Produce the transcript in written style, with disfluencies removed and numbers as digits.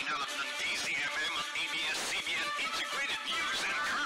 Isinalak ng DZMM at ABS-CBN Integrated News and